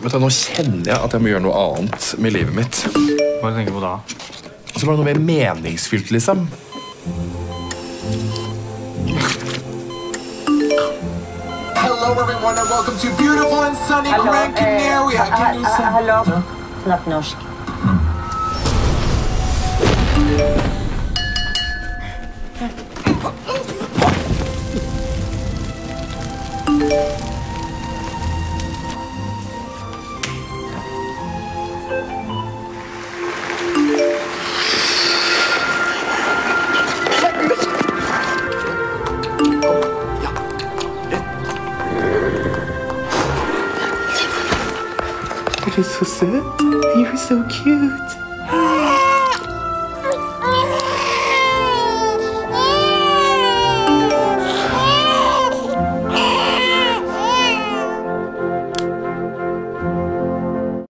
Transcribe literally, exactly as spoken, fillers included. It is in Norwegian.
Vet du, Nå kjenner jeg at jeg må gjøre noe annet med livet mitt. Hva tenker du på da? Altså bare noe mer meningsfylt, liksom. Hello everyone and welcome to beautiful and sunny Gran Canaria. Can you sing? Hallo. Snakk norsk. You're so sweet. You're so cute.